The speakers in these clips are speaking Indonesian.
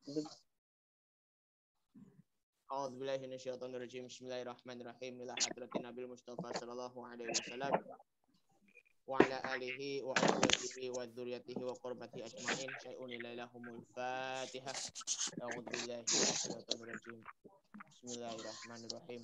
A'udzu billahi minasyaitonir rajim. Bismillahirrahmanirrahim. Ila hadratin Nabil Mustafa sallallahu alaihi wasallam wa ala alihi wa azwajihi wa dzurriyyatihi wa qurbati ajmain. Syai'un ilaihumul Fatihah. A'udzu billahi minasyaitonir rajim. Bismillahirrahmanirrahim.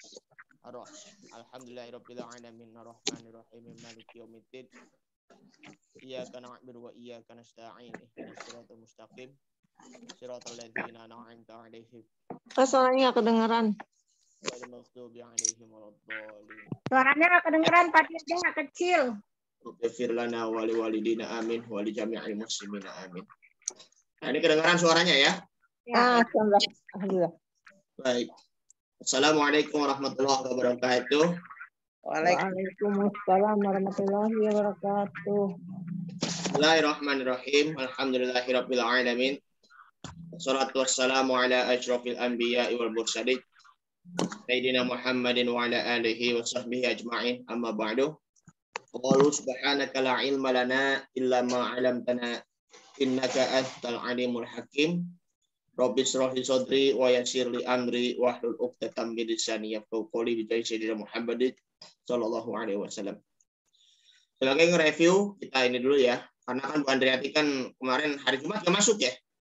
Alhamdulillahirabbil alamin arrahmanir rahim maliki yaumiddin. Iyyaka na'budu wa iyyaka nasta'in. Ihdinas siratal mustaqim. Siratal ladzina an'amta 'alaihim. Suaranya nggak kedengeran. Ghairil maghdubi 'alaihim waladdallin. Suaranya nggak kedengeran, Pak, dia nggak kecil. Ighfir lana wa liwalidina amin wa li jami'il muslimina amin. Nah, ini kedengaran suaranya ya? Ya, alhamdulillah. Baik. Assalamualaikum warahmatullahi wabarakatuh. Waalaikumsalam warahmatullahi wabarakatuh. Bismillahirrahmanirrahim. Alhamdulillahirabbil alamin. Wassalatu wassalamu ala asyrafil anbiya'i wal mursalin. Sayyidina Muhammadin wa ala alihi wa sahbihi ajma'in. Amma ba'du. Qalu subhanaka la ilma lana illa ma 'allamtana innaka antal alimul hakim. Rabbi shrah li sadri wa yassir li amri wahlul 'uqdatam min lisani yafqahu qawli bi sayyidina Muhammadin sallallahu alaihi wasallam. Sebagai nge-review kita ini dulu ya. Karena kan Bu Andriati kan kemarin hari Jumat nggak masuk ya?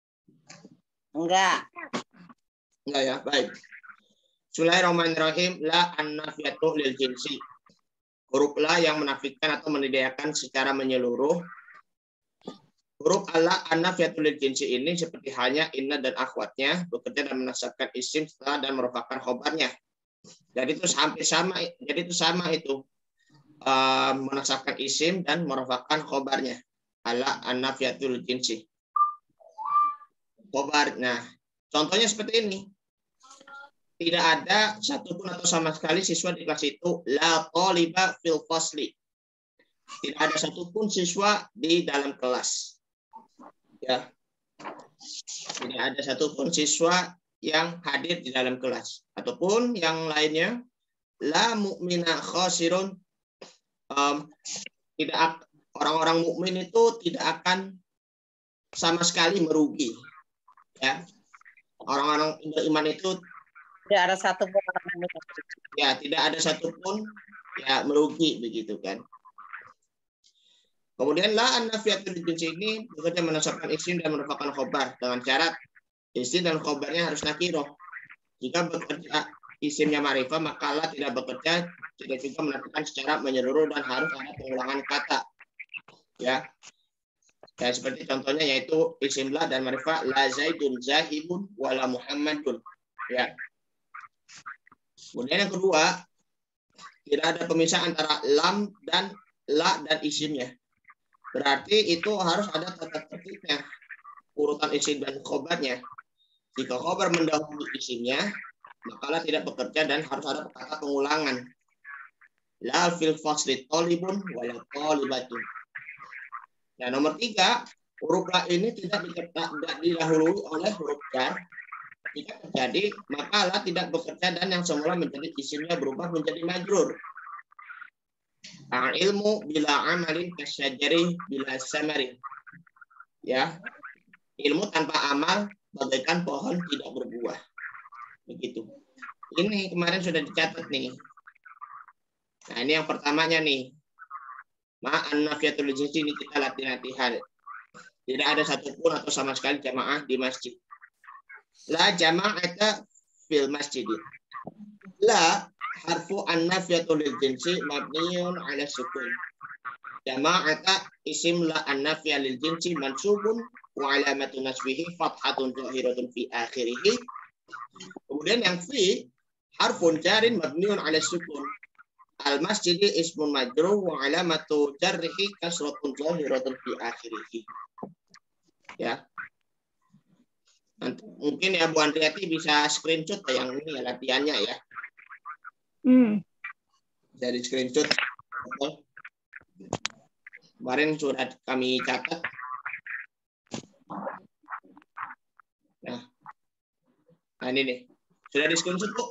Enggak Ya, baik. Bismillahirrahmanirrahim. La an-nafiyatu lil jinsi. Huruf la yang menafikan atau meniadakan secara menyeluruh. Huruf la an-nafiyatu lil jinsi ini seperti halnya inna dan akhwatnya bekerja dan menasabkan isim setelah dan merupakan khobarnya. Jadi itu sama itu. Menasabkan isim dan merupakan khobarnya. Ala an-nafiyatu lil jinsi. Khobar. Nah, contohnya seperti ini. Tidak ada satupun atau sama sekali siswa di kelas itu la taliba fil fasli. Tidak ada satupun siswa di dalam kelas. Ya. Tidak ada satupun siswa yang hadir di dalam kelas. Ataupun yang lainnya la mu'mina khasirun. Orang-orang mukmin itu tidak akan sama sekali merugi. Ya, orang-orang beriman itu tidak ada satupun ya tidak ada satupun ya merugi begitu kan. Kemudian la an-nafiyatul jinsi ini bekerja menasabkan isim dan merupakan khobar dengan syarat isim dan khobarnya harus nakirah. Jika bekerja isimnya ma'rifah maka la tidak bekerja, tidak juga menafikan secara menyeluruh dan harus ada pengulangan kata. Ya. Dan seperti contohnya yaitu isim la dan ma'rifah la zaidun zahibun wala muhammadun. Ya. Kemudian yang kedua, tidak ada pemisah antara lam dan la dan isimnya. Berarti itu harus ada tata tertibnya, urutan isim dan khobarnya. Jika khobar mendahului isimnya, maka la tidak bekerja dan harus ada kata pengulangan. La fil fasli talibun wala talibatun. Nah, nomor 3, huruf la ini tidak didahului oleh huruf jar. Jika terjadi, maka la tidak bekerja dan yang semula menjadi isimnya berubah menjadi majrur. Ilmu bila amalin kasyajari bila samarin. Ya. Ilmu tanpa amal bagaikan pohon tidak berbuah. Begitu. Ini kemarin sudah dicatat nih. Nah, ini yang pertamanya nih. An-nafiyatul jinsi ini kita latihan. Tidak ada satupun atau sama sekali jamaah di masjid. La jama'ata fil masjid. La harfu an-nafiyatul jinsi mabniun ala sukun. Jama'ata isim la an-nafiyah lil jinsi mansubun wa alamatu nasbihi fathatun zahiratun fi akhirih. Kemudian yang fi harfun jarin mabniun ala sukun. Al-masjid ismun majrur wa alamatu jarrihi kasratun zahiratun fi akhirih. Ya. Nanti, mungkin ya Bu Andriati bisa screenshot yang ini ya latihannya ya. Jadi screenshot. Kemarin sudah kami catat. Nah ini nih. Sudah di screenshot Bu?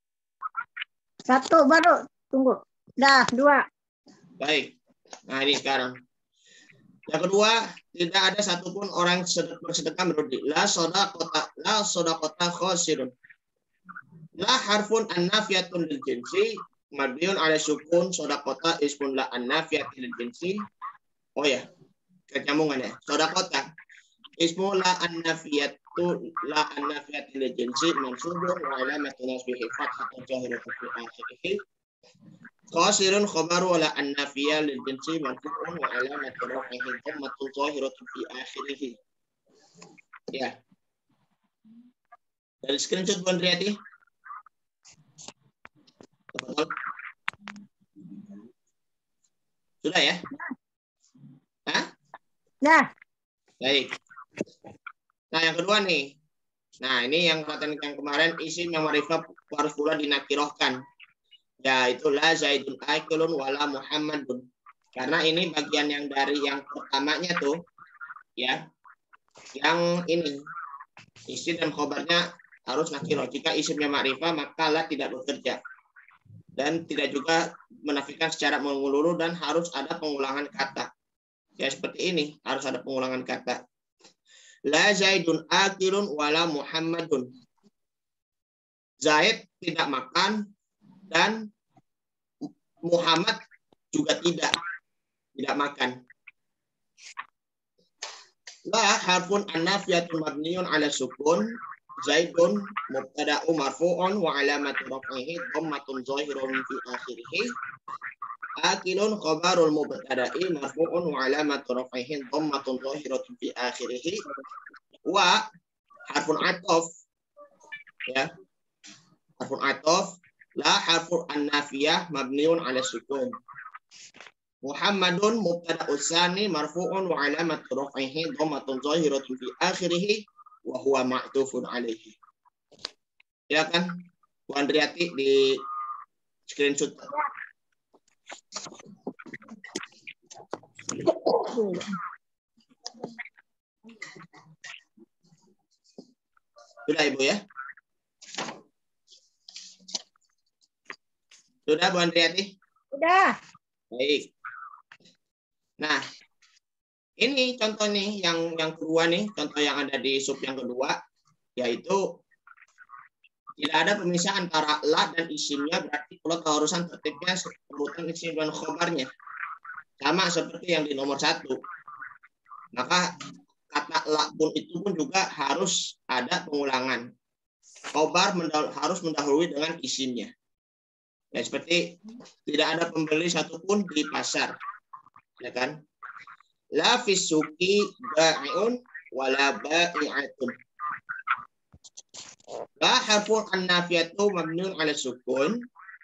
1 baru. Tunggu. Dah, 2. Baik. Nah ini sekarang. Yang kedua, tidak ada satupun orang bersedekah merugi. La sodaqota khosirun. La harfun an-nafiyatun lil jinsi mabniun ala sukun sodaqota ismun la an-nafiyatun lil jinsi. Oh ya, kenyambungan ya. Sodaqota ismu la an-nafiyatu la an-nafiyatun lil jinsi mansubun wa alamatun nasbihi fathatun zahiratu fi akhirih. Khosirun khabaru ala an-nafiyah lil jinsi marfu'un wa alamatun rafihi dhammatun zahiratu fi akhirih. Ya. Dari screenshot Bu Andriati. Sudah ya? Hah? Nah, Baik. Nah, yang kedua nih. Nah, ini yang perhatian yang kemarin isim yang ma'rifah harus pula dinakirohkan. Ya, itu la Zaidun akilun wala Muhammadun. Karena ini bagian yang dari yang pertamanya tuh ya. Yang ini isim dan khobarnya harus nakiroh. Jika isimnya ma'rifah maka la tidak bekerja. Dan tidak juga menafikan secara menyeluruh dan harus ada pengulangan kata. Ya seperti ini, harus ada pengulangan kata. La Zaidun akilun wala Muhammadun. Zaid tidak makan dan Muhammad juga tidak makan. La harfun an-nafiyatun mabniun ala sukun. Zaidun mubtada'u marfu'un wa alamatu raf'ihi dhammatun zahirun fi akhirih. Akilun khabarul mubtada'i marfu'un wa alamatu raf'ihi dhammatun zahiratun fi akhirih. Wa harfun atof ya. Harfun atof la harfun an-nafiyah mabniun ala sukun. Muhammadun mubtada'u tsani marfu'un wa alamatu raf'ihi dhammatun zahiratun fi akhirih. Wa huwa ma'tufun alaihi. Ya kan? Bu Andriati di screenshot. Sudah Ibu ya? Sudah Bu Andriati? udah. Baik. Nah, ini contoh nih yang kedua nih, contoh yang ada di sub yang kedua, yaitu tidak ada pemisah antara la dan isimnya, berarti kalau keharusan tertibnya urutan isim dan khobarnya. Sama seperti yang di nomor 1. Maka kata la pun itu pun juga harus ada pengulangan. Khobar harus mendahului dengan isimnya. Ya, seperti tidak ada pembeli satupun di pasar. Ya kan? La fisuki ba'i'un wala ba'i'atun. La harfun an-nafiyatu mabniun ala sukun.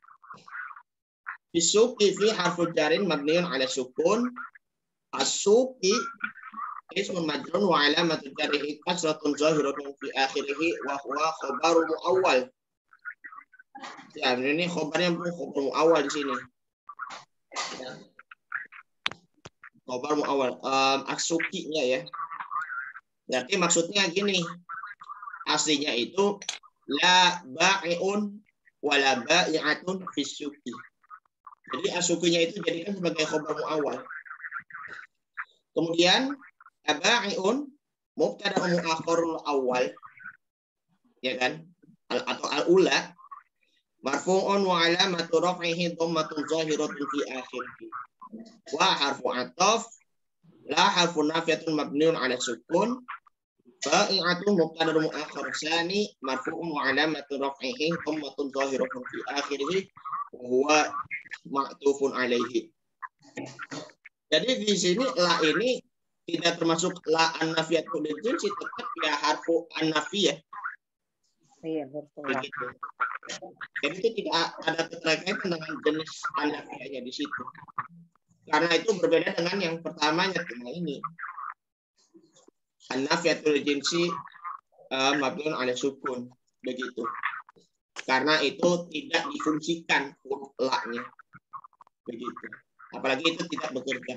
Fisuki fi harful jarin mabniun ala sukun. As-suki ismun majrun wa alamatu jarihi kasratun zahiratun fi akhirih wa huwa khabaru muawwal. Ya, ini khabarnya khabar muawwal di sini. Ya. Khabar muawwal. As-suki-nya ya. Berarti maksudnya gini. Aslinya itu la ba'i'un wala ba'i'atun fisuki. Jadi asukinya itu jadikan sebagai khabar muawwal. Kemudian ba'i'un mubtada muakhirul awal. Ya kan? Atau al-ula marfu'un wa alamatu raf'ihi dhammatun zahiratun fi akhirih. Wa harfu ataf la harfu nafiyatun mabniun ala sukun. Ba'i'atun mubtada muakhir tsani marfu'un wa alamatu raf'ihi dhammatun zahiratun fi akhirih wa huwa ma'tufun alaihi. Jadi di sini la ini tidak termasuk la an-nafiyatu lil jinsi, tetap ya harfu an-nafiyah. Iya, betul. Begitu. Jadi itu tidak ada keterkaitan dengan jenis an-nafiyahnya di situ. Karena itu berbeda dengan yang pertamanya cuma ini. An-nafiyatul jinsi mabniun ala sukun, begitu. Karena itu tidak difungsikan huruf la-nya. Begitu. Apalagi itu tidak bekerja.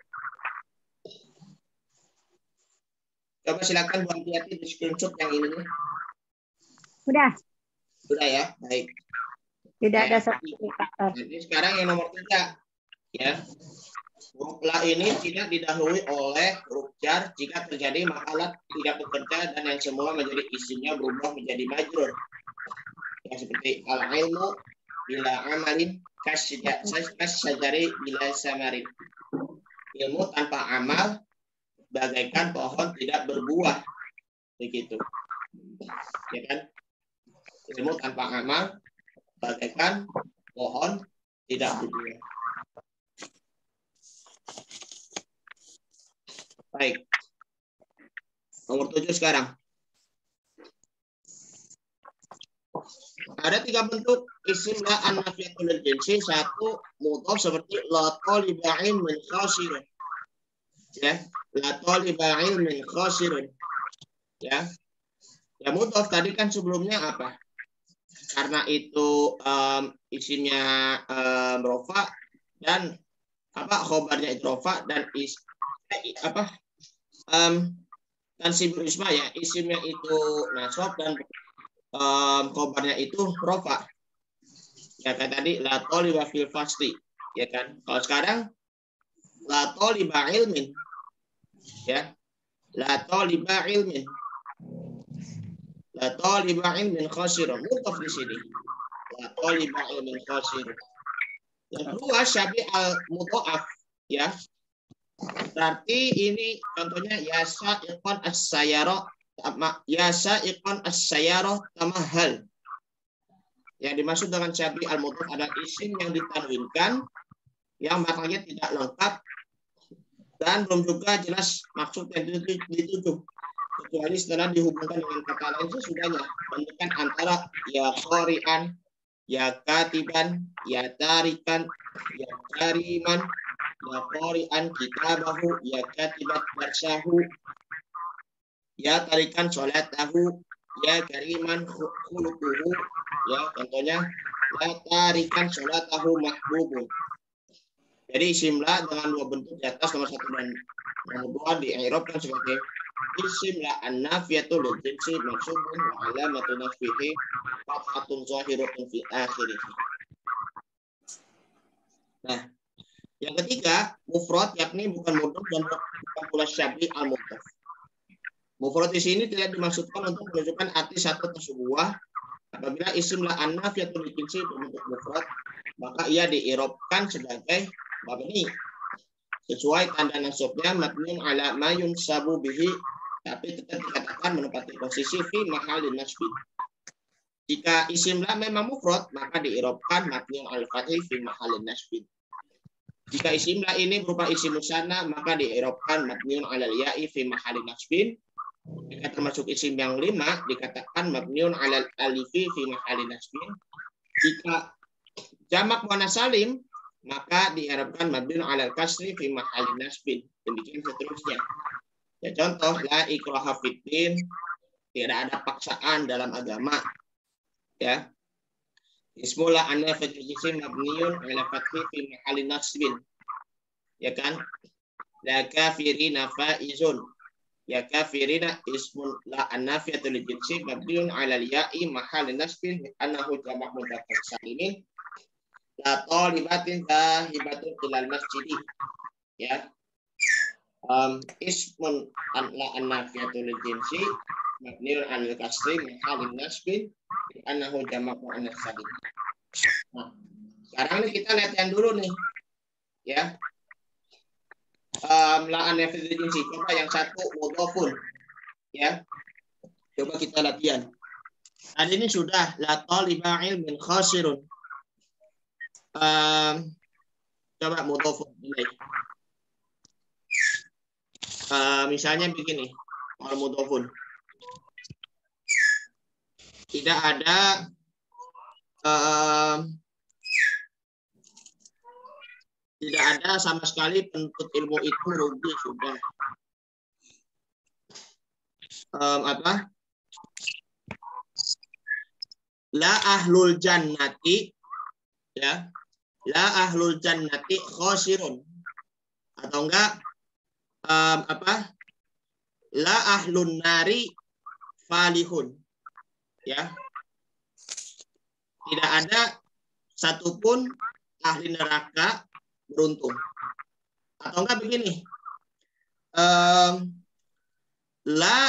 Coba silakan Bu Andriati di screenshot yang ini. Udah. Sudah ya, baik. Tidak ada Nah, sertifikator. jadi sekarang yang nomor 3 ya. Huruf la ini tidak didahului oleh huruf jar jika terjadi makalah tidak bekerja dan yang semula menjadi isimnya berubah menjadi majrur. Ya, seperti al-ilmu bila amalin kasyajari bila samarin. Ilmu tanpa amal bagaikan pohon tidak berbuah. Begitu. Ya kan? Ilmu tanpa amal bagaikan pohon tidak berbuah. Baik. Nomor 7 sekarang. Ada 3 bentuk isim la an-nafiyatul lil jinsi. 1 mudhaf seperti la taliba'in min khasirun. Ya, la taliba'in min khasirun. Ya. Ya mudhaf tadi kan sebelumnya apa? Karena itu isimnya rofa dan khobarnya itu rofa dan tansibul isma ya, isimnya itu nasab dan khobarnya itu rofa. Ya kan tadi la toliba fil fasli, ya kan. Kalau sekarang la toliba ilmin, ya, la toliba ilmin, la toliba ilmin khasirun, mudhaf di sini. La toliba ilmin khasirun. Yang kedua syabi al mudhaf, ya. Berarti ini contohnya yasa iqan as-sayyara, yasa iqan as-sayyara tamahal. Yang dimaksud dengan syabi al-mudhaf adalah isim yang ditanwinkan yang maknanya tidak lengkap dan belum juga jelas maksud yang dituju, kecuali setelah dihubungkan dengan kata lain sesudahnya, menunjukkan antara ya qari'an, ya katiban, ya tarikan, ya kariman, ya qari'an kitabahu, ya katibat darsahu, ya tarikan sholatahu, ya kariman khuluquhu. Ya, contohnya ya tarikan sholatahu mahbubun. Jadi isim la dengan 2 bentuk di atas, nomor 1 dan nomor 2 di-i'rabkan sebagai isim la an-nafiyatul lil jinsi mansubun wa alamatu nasbihi fathatun zahiratun fi akhirih. Nah, yang ketiga mufrad, yakni bukan mudhaf dan bukan pula syabi al-mudhaf. Mufrad di sini tidak dimaksudkan untuk menunjukkan arti satu atau sebuah. Apabila isim la an-nafiyatul lil jinsi berbentuk mufrad, maka ia di-i'rabkan sebagai mabni sesuai tanda nasabnya mabniun ala ma yunsabu bihi, tapi tetap dikatakan menempati posisi fi mahallin nasbin. Jika isim la memang mufrad, maka di-i'rabkan mabniun al fathi fi mahallin nasbin. Jika isim la ini berupa isim musanna, maka di-i'rabkan mabniun alal ya'i fi mahallin nasbin. Jika termasuk isim yang 5, dikatakan mabniun alal alifi fi mahallin nasbin. Jika jamak muannas salim, maka diharapkan mabniun alal kasri fi mahallin nasbin. Demikian seterusnya. Ya, contoh la ikraha fiddin, tidak ada paksaan dalam agama. Ya. Ismul la an-nafiyatul jinsi mabniun ala fathi fi mahallin nasbin. Ya kan? La kafirina faizun. Ya kafirina ismul la an-nafiyatul jinsi mabniun ala ya'i mahallin nasbin annahu jamak mudzakkar salimin. La talibatin zahibatun ilal masjidi. Ya. Ismun la an-nafiyatul jinsi mabniun alal kasri mahallin nasbin annahu jamak muannas salim. Nah, sekarang ini kita lihat yang dulu nih. Ya. La an-nafiyatul jinsi. Coba yang satu mudhafun. Ya. Coba kita latihan. Tadi ini sudah la taliba ilmin khasirun. Coba mudhafun ini. Misalnya begini, kalau mudhafun tidak ada sama sekali penuntut ilmu itu rugi sudah. La ahlul jannati, ya. La ahlul jannati khasirun. Atau enggak la ahlun nari falihun. Ya. Tidak ada satupun ahli neraka beruntung. Atau enggak begini. La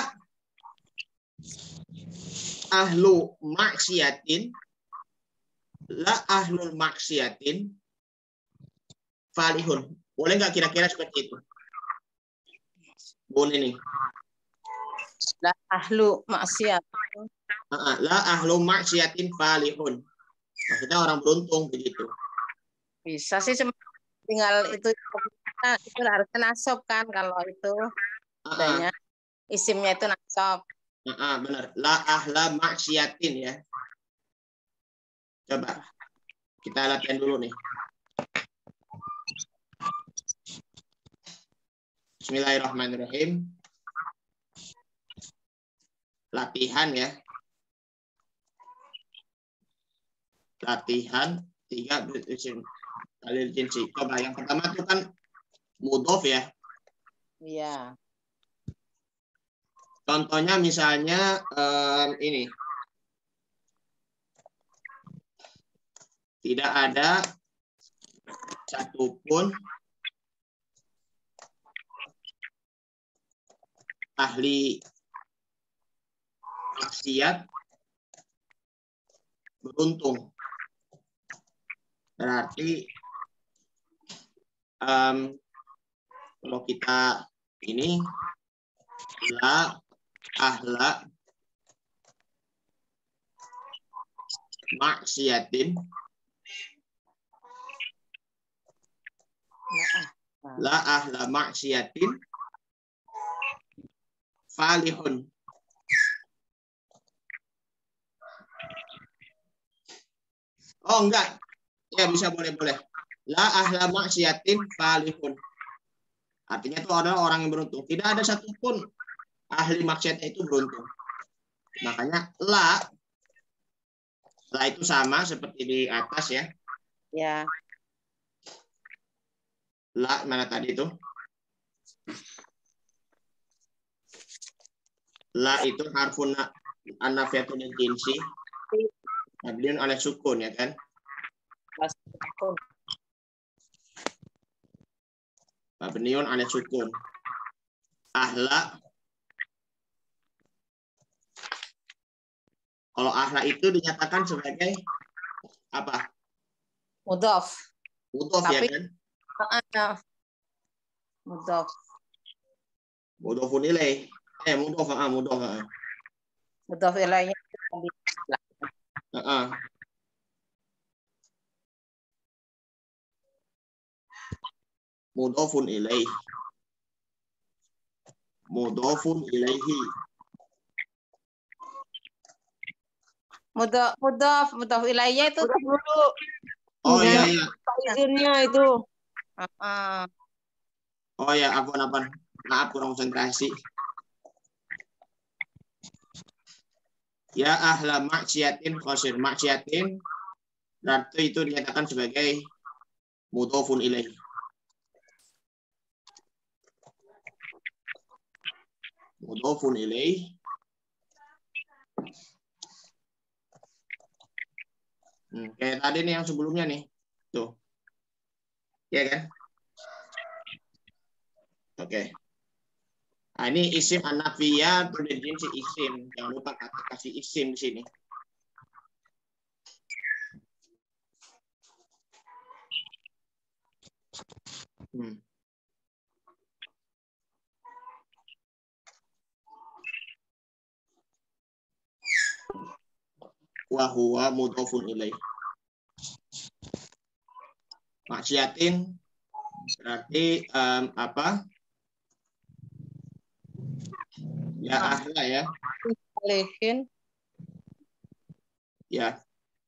ahlu maksiatin, la ahlul maksiatin falihun. Boleh nggak kira-kira seperti itu? Boleh nih. La ahlu maksiat. La ahlu maksiatin falihun. Maksudnya orang beruntung begitu. Bisa sih, cuma tinggal itu harusnya nasab kan kalau itu banyak isimnya itu nasab. Benar. La ahla maksiatin ya. Coba kita latihan dulu nih. Bismillahirrahmanirrahim. Latihan ya. Latihan 3 isim dalil jinsi. Coba yang pertama itu kan mudhof ya. Iya. Contohnya misalnya ini. Tidak ada satupun ahli maksiat beruntung. Berarti kalau kita ini la ahla maksiatin, la ahla maksiatin falihun. Oh enggak, ya bisa boleh. La ahla maksiatin falihun. Artinya itu adalah orang yang beruntung. Tidak ada satupun ahli maksiatnya itu beruntung. Makanya la itu sama seperti di atas ya. Ya. La mana tadi itu? La itu harfun an-nafiyatun jinsi. Mabniun ala sukun ya kan? Mabniun ala sukun. Ahla. Kalau ahla itu dinyatakan sebagai apa? Mudhof. Mudhof ya kan? Mudhof. Mudhofun ilaih. Mudhof. Mudhof ilaihnya. Mudhofun ilaih. Mudhofun ilaihi. Mudhof ilaihnya itu dulu. Oh iya. Izinnya itu. Oh ya, ampun. Maaf kurang konsentrasi. Ya ahla maksiatin khosir. Maksiatin berarti itu dinyatakan sebagai mudhofun ilaih. Mudhofun ilaih. Kayak tadi nih yang sebelumnya nih. Tuh. Ya kan? Oke. Nah, ini isim an-nafiyah jinsi isim. Jangan lupa kasih isim di sini. Wa huwa mudhofun ilaih. Maksiatin berarti apa? Ya ahla ya. Falihin. Ya.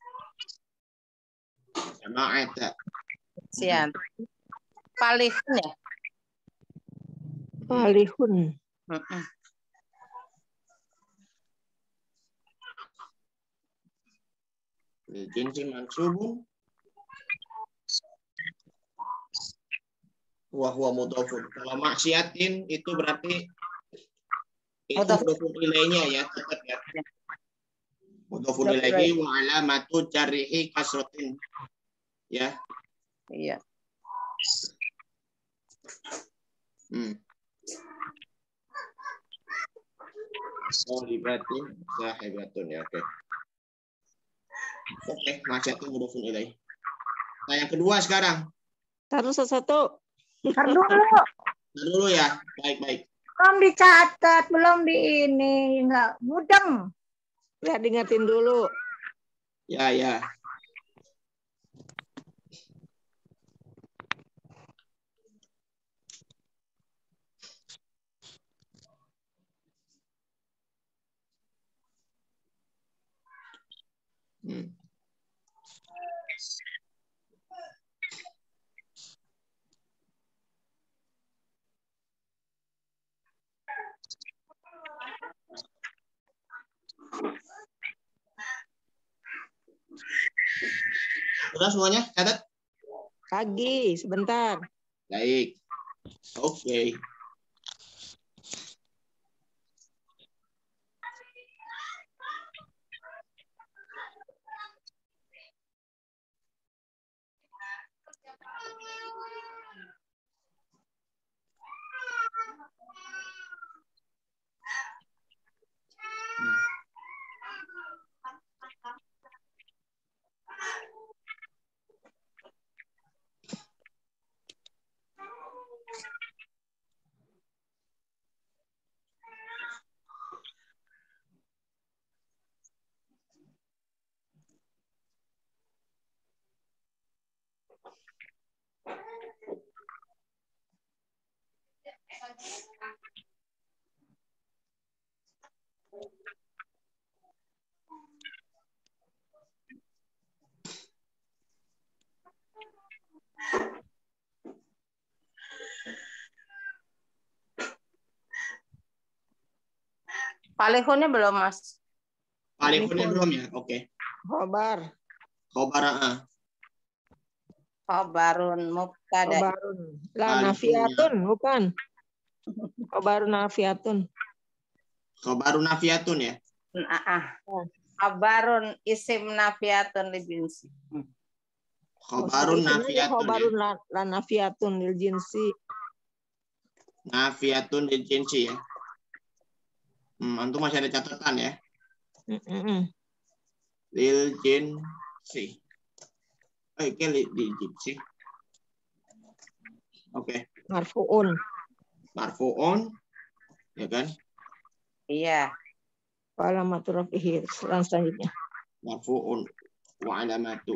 Jama'at. Sian. Falihun ya? Falihun. Jinsi mansubun. Wa huwa mudhofun. Kalau maksiatin itu berarti itu mudhofun ilaihnya ya, tetap ya. Mudhofun ilaihi wa alamatu jarrihi kasratin. Ya. Iya. Sohibatun, sahibatun ya, oke. Oke, masyatun mudhofun ilaih. Nah, yang kedua sekarang. Taruh satu-satu. Ntar dulu. Dulu ya. Baik. Belum dicatat, belum di ini. Enggak mudeng. Ya, diingetin dulu. Ya. Sudah semuanya? Catat? Lagi, sebentar. Baik. Oke. Palihunnya belum, Mas. Palihunnya belum ya? Oke. Khobar. Khobarun mubtada. Khobarun. Lah, nafiatun, bukan. Khobarun nafiatun. Khobarun nafiatun ya? Khobarun isim nafiatun li jinsi. Khobarun nafiatun. Khobarun la nafiatun lil jinsi. Nafiatun lil jinsi ya. Antum masih ada catatan ya? Lil jinsi. Oke, lil jinsi. Oke. Marfuun. Ya kan? Iya. Alamatu rafihi selanjutnya. Marfuun wa alamatu.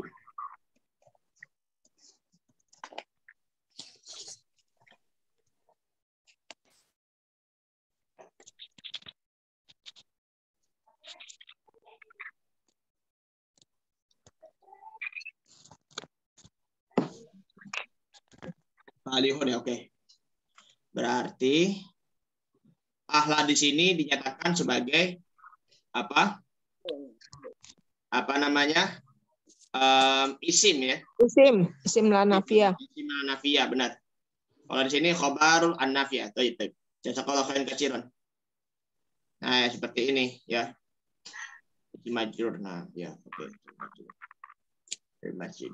Palihun ya, oke. Berarti ahla di sini dinyatakan sebagai apa? Apa namanya? Isim ya. Isim la nafiyah. Isim la nafiyah, benar. Kalau di sini khobarul an-nafiyah. Baik. Jazakallahu khairan katsiran. Nah, seperti ini ya. Isim majrur. Nah, ya, oke. Masjid.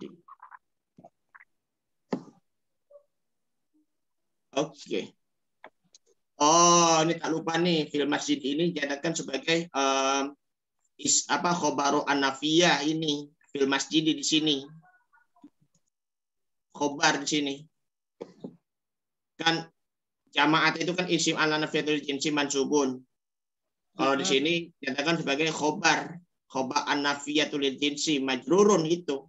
Oke. Oh, ini tak lupa nih, fil masjid ini dijadikan sebagai khobaru an-nafiyah ini, fil masjid di sini. Khobar di sini. Kan jamaat itu kan isim al-nafiyatul jinsi mansubun. Kalau di sini dijadikan sebagai khobar an-nafiyatul jinsi majrurun itu.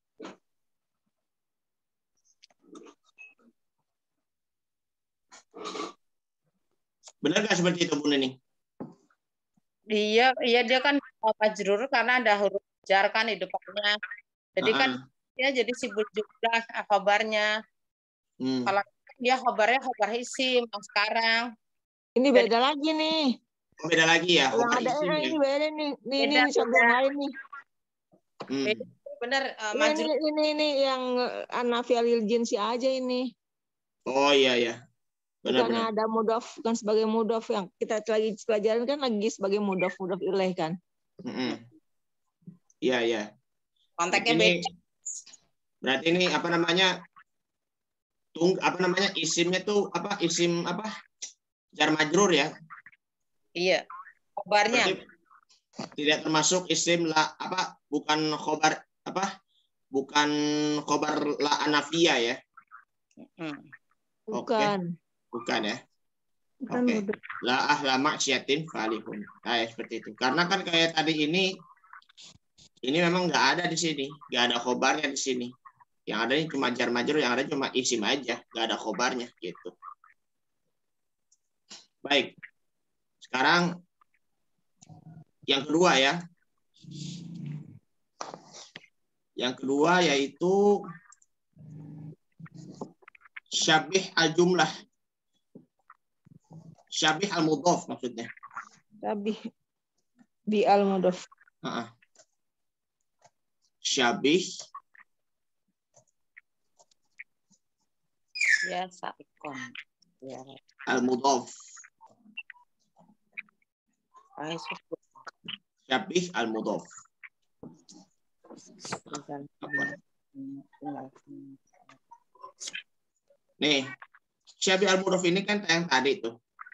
Benar nggak seperti itu, Bu Neni? Iya, dia kan majrur karena ada huruf jar kan di depannya. Jadi kan dia jadi sibuk jumlah kabarnya. Kalau dia kabarnya kabar isim sekarang. Ini beda lagi nih. Beda lagi ya. Yang ada ini beda nih. Ini contoh yang lain nih. Benar. Ini yang an-nafiyah lil jinsi aja ini. Oh iya. Karena ada mudhaf kan sebagai mudhaf yang kita lagi pelajaran kan lagi sebagai mudhaf ilaih kan. Iya. Konteksnya beda. Berarti ini apa namanya? apa namanya, isimnya tuh apa, isim apa, jar majrur ya. Iya. Khobarnya. Berarti tidak termasuk isim la apa, bukan khobar apa, bukan khobar la anafiyah ya. Bukan. Bukan ya. Bukan Oke. mudhaf. La ahla maksiatin falihun. Nah, seperti itu. Karena kan kayak tadi ini memang nggak ada di sini, nggak ada khobarnya di sini. Yang ada ini cuma jar majrur, yang ada cuma isim aja, nggak ada khobarnya gitu. Baik. Sekarang yang kedua ya. Yang kedua yaitu syabih al-jumlah. Syabih al-mudhaf maksudnya. Syabih bi al-mudhaf. Syabih Ya, saikon. Ya. al-mudhaf. Syukur. Syabih al-mudhaf. Nih, syabih al-mudhaf ini kan yang tadi tuh.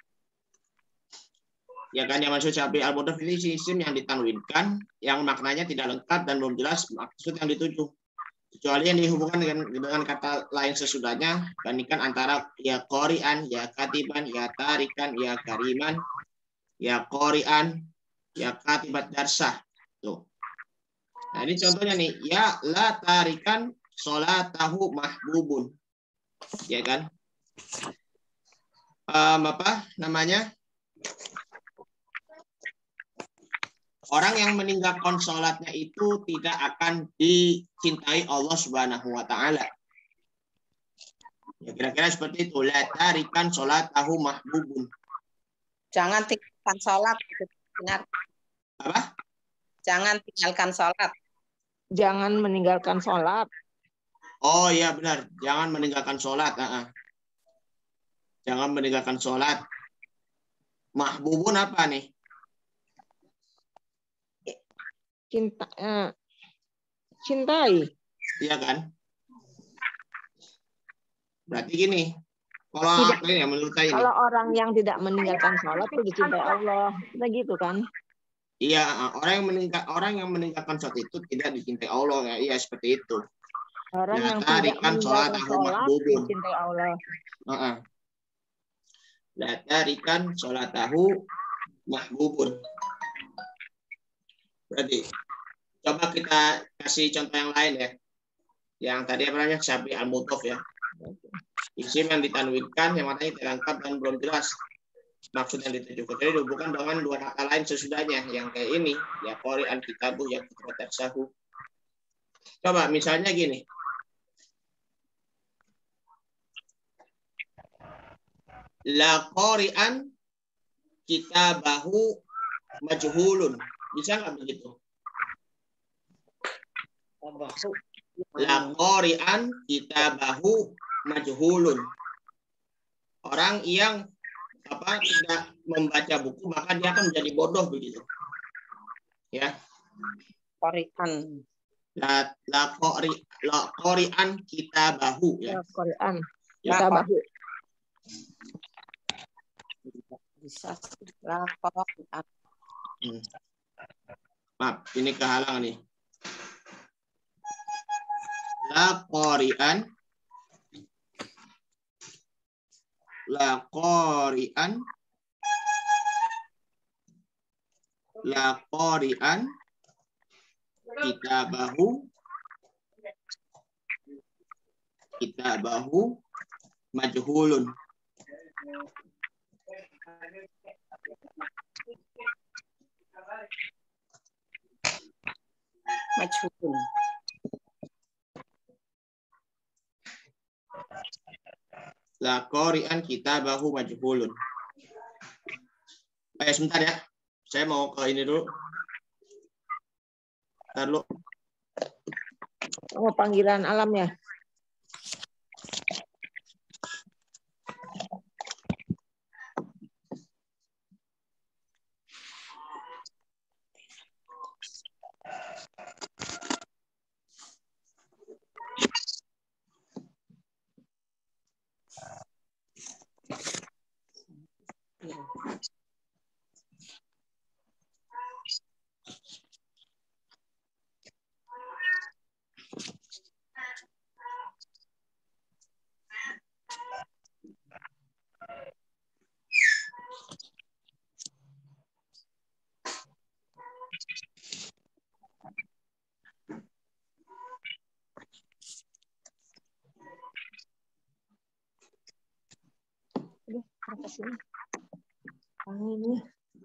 Ya kan, yang maksud syabih al-mudhaf ini isim yang ditanwinkan, yang maknanya tidak lengkap dan belum jelas maksud yang dituju. Kecuali yang dihubungkan dengan kata lain sesudahnya, bandingkan antara ya qori'an, ya katiban, ya tarikan, ya kariman, ya qori'an, ya katibat darsah. Tuh. Nah, ini contohnya nih, ya la tarikan sholatahu mahbubun. Ya kan? Apa namanya? Orang yang meninggalkan sholatnya itu tidak akan dicintai Allah Subhanahu wa Ta'ala. Ya, kira-kira seperti itu. La tarikan sholatahu mahbubun. Jangan tinggalkan sholat. Benar. Apa? Jangan tinggalkan sholat. Jangan meninggalkan sholat. Oh iya benar. Jangan meninggalkan sholat. Jangan meninggalkan sholat. Mahbubun apa nih? Cintai. Iya kan? Berarti gini. Kalau aku ini ya, menurut saya ini. Kalau orang yang tidak meninggalkan sholat itu dicintai Allah. Nah gitu kan? Iya, orang yang meninggalkan sholat itu tidak dicintai Allah ya. Iya seperti itu. Orang yang tidak meninggalkan sholat dicintai Allah. La tarikan sholatahu mahbubun. Berarti coba kita kasih contoh yang lain ya. Yang tadi apa namanya, syabih al-mudhaf ya. Isim yang ditanwinkan, yang maknanya tidak lengkap dan belum jelas maksud yang dituju. Kecuali dihubungkan dengan dua kata lain sesudahnya. Yang kayak ini, ya qori'an kitabu, ya kitabat sahu. Coba misalnya gini. La qori'an kitabahu majhulun. Bisa nggak begitu? La qori'an kitabahu majhulun. Orang yang tidak membaca buku maka dia akan menjadi bodoh begitu. Ya. Qori'an. La qori'an kitabahu ya. La qori'an Ya. kitabahu. Bisa la qori'an. Maaf, ini kehalang nih. La qori'an kitabahu majhulun. Majhulun. La qori'an kitabahu majhulun. Sebentar ya. Saya mau ke ini dulu. Bentar dulu. Oh, panggilan alam ya. sini. Anginnya.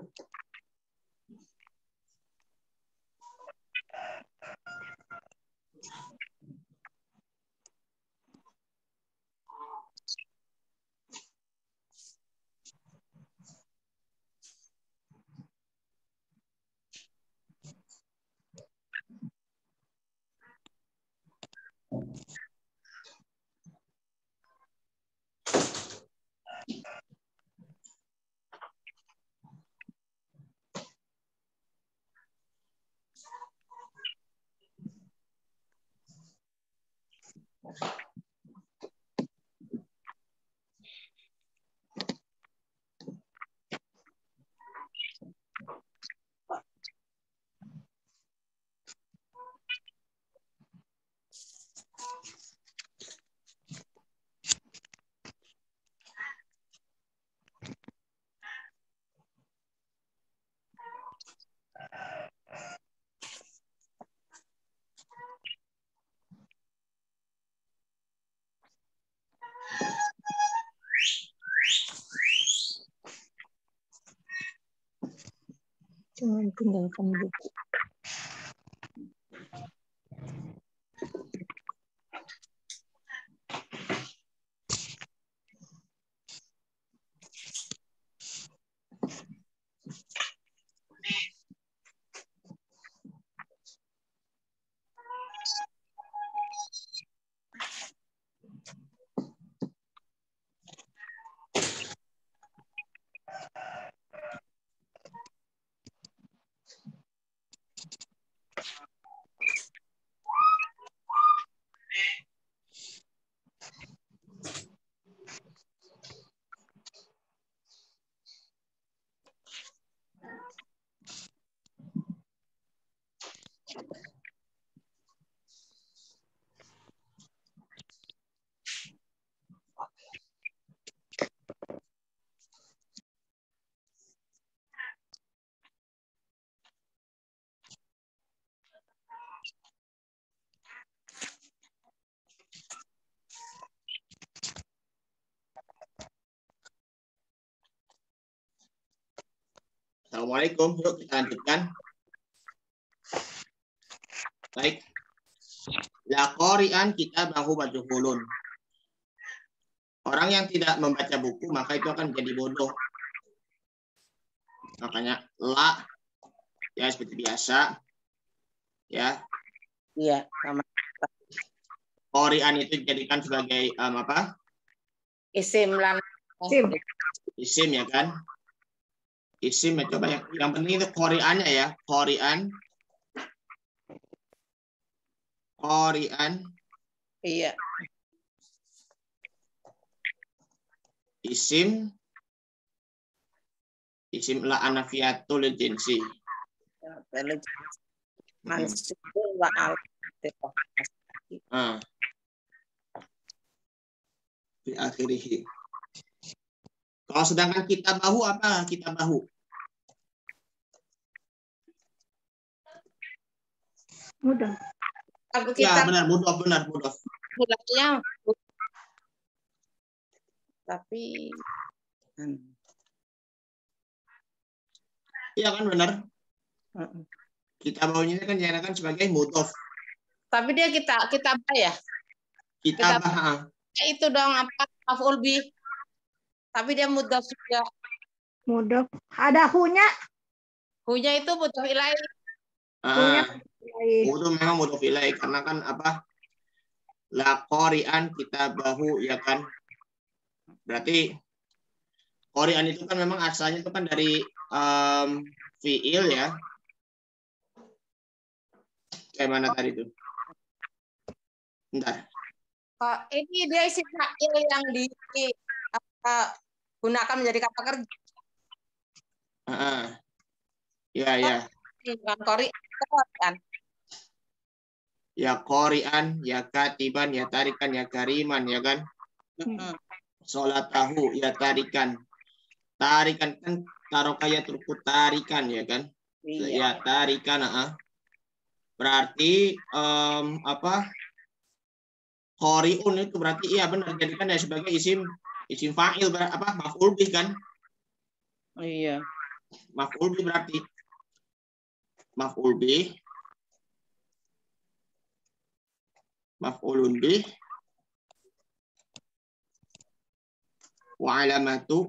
Cuman tinggalkan buku. Assalamualaikum. Yuk kita lanjutkan. Baik. La qori'an kitabahu majhulun. Orang yang tidak membaca buku maka itu akan jadi bodoh. Makanya la ya seperti biasa. Ya. Iya, sama. Qori'an itu dijadikan sebagai apa? Isim lan. Isim ya kan? Isim ya, coba yang penting itu qori'annya ya. Qori'an. Iya. Isim la anafiatul jinsi. Mansubun wa al. Di akhirih. Kalau sedangkan kita bahu apa? Kita bahu. Mudah. Ya benar, mudah. Mulanya tapi iya kan benar. Kita bahunya kan dinyatakan sebagai mudhof. Tapi dia kita ya. Kita Itu dong apa maf'ul bih. Tapi dia mudhof juga. Mudhof. Ada hu-nya. Hu-nya itu mudhof ilaih. Itu memang mudhof ilaih karena kan apa? La qori'an kita bahu ya kan. Berarti qori'an itu kan memang asalnya itu kan dari fi'il ya. Kayak mana tadi itu? Bentar. Ini dia isim fa'il yang digunakan menjadi kata kerja. Ya. Qori'an. Ya qori'an, ya katiban, ya tarikan, ya kariman ya kan? Sholatahu, ya tarikan. Tarikan kan tarokaya turku tarikan ya kan? Iya. Ya tarikan. Berarti apa? Qori'un itu berarti iya benar jadikan ya sebagai isim fa'il apa? Maf'ul bih kan? Iya. Maf'ul bih berarti maf'ul bih, maf'ulun bih, wa alamatu